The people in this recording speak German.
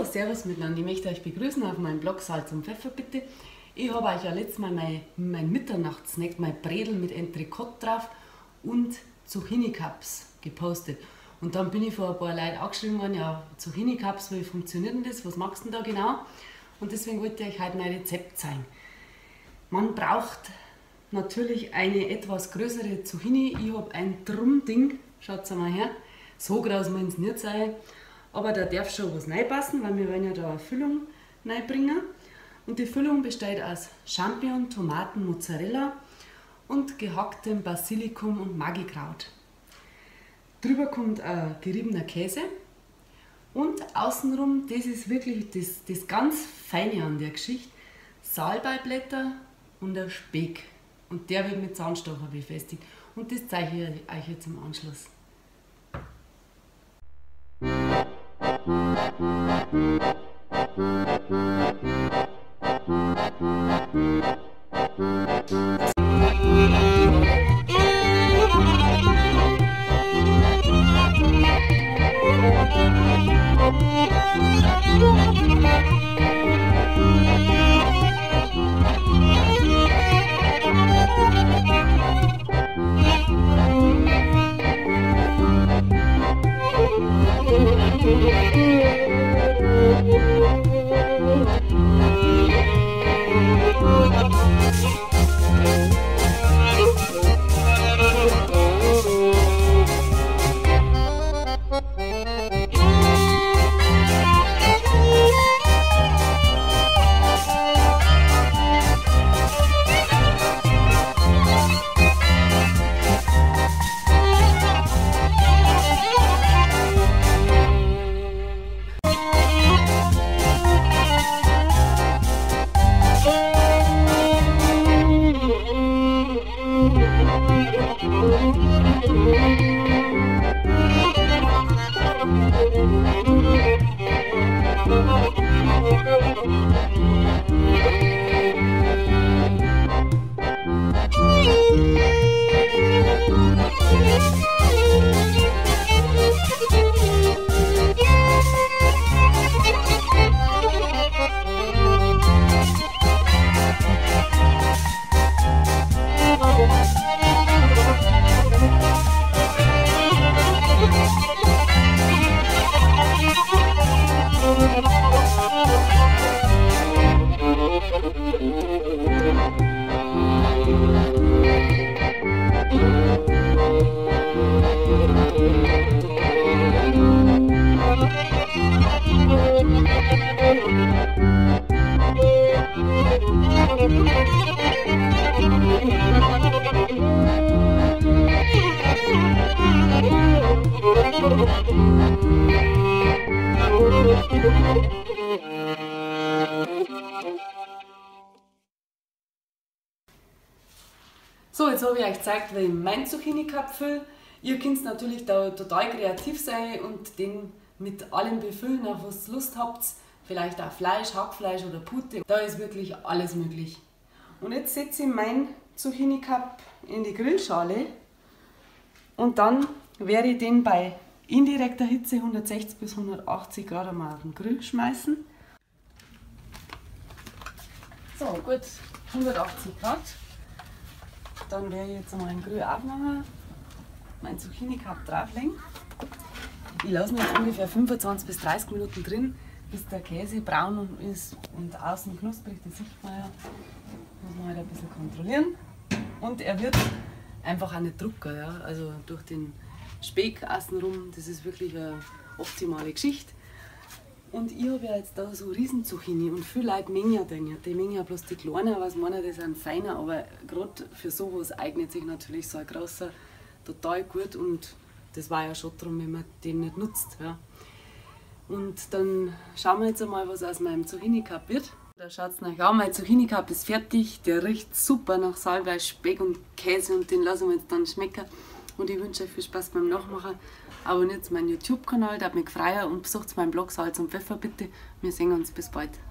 servus miteinander. Ich möchte euch begrüßen auf meinem Blog Salz und Pfeffer bitte. Ich habe euch ja letztes Mal mein Mitternachtssnack, mein Bredel mit Entrecote drauf und Zucchini Cups gepostet. Und dann bin ich von ein paar Leuten angeschrieben worden, ja, Zucchini Cups, wie funktioniert denn das, was machst du denn da genau? Und deswegen wollte ich euch heute mein Rezept zeigen. Man braucht natürlich eine etwas größere Zucchini. Ich habe ein Drum-Ding, schaut mal her. So groß muss es nicht sein, aber da darf schon was reinpassen, weil wir wollen ja da eine Füllung reinbringen. Und die Füllung besteht aus Champignon, Tomaten, Mozzarella und gehacktem Basilikum und Magikraut. Drüber kommt ein geriebener Käse und außenrum, das ist wirklich das ganz Feine an der Geschichte, Salbeiblätter und ein Speck. Und der wird mit Zahnstocher befestigt. Und das zeige ich euch jetzt im Anschluss. So, jetzt habe ich euch gezeigt, wie ich meinen Zucchini Cup fülle. Ihr könnt natürlich da total kreativ sein und den mit allem befüllen, auf was ihr Lust habt. Vielleicht auch Fleisch, Hackfleisch oder Pute. Da ist wirklich alles möglich. Und jetzt setze ich meinen Zucchini Cup in die Grillschale und dann werde ich den bei indirekter Hitze 160 bis 180 Grad einmal auf den Grill schmeißen. So, gut, 180 Grad. Dann werde ich jetzt einmal den Grill aufmachen, meinen Zucchini Cup drauflegen. Ich lasse ihn jetzt ungefähr 25 bis 30 Minuten drin, bis der Käse braun ist und außen knusprig, das sieht man ja. Muss man halt ein bisschen kontrollieren. Und er wird einfach auch nicht drucker, ja? Also durch den Speck außenrum, das ist wirklich eine optimale Geschichte. Und ich habe ja jetzt da so riesen Zucchini und viele Leute mengen ja den. Die mengen ja bloß die kleinen, was meinen, die sind feiner, aber gerade für sowas eignet sich natürlich so ein großer total gut und das war ja schon darum, wenn man den nicht nutzt. Ja. Und dann schauen wir jetzt einmal, was aus meinem Zucchini Cup wird. Da schaut es euch an, mein Zucchini Cup ist fertig, der riecht super nach Salbei, Speck und Käse und den lassen wir jetzt dann schmecken. Und ich wünsche euch viel Spaß beim Nachmachen. Abonniert meinen YouTube-Kanal, da hat mich gefreut und besucht meinen Blog Salz und Pfeffer bitte. Wir sehen uns, bis bald.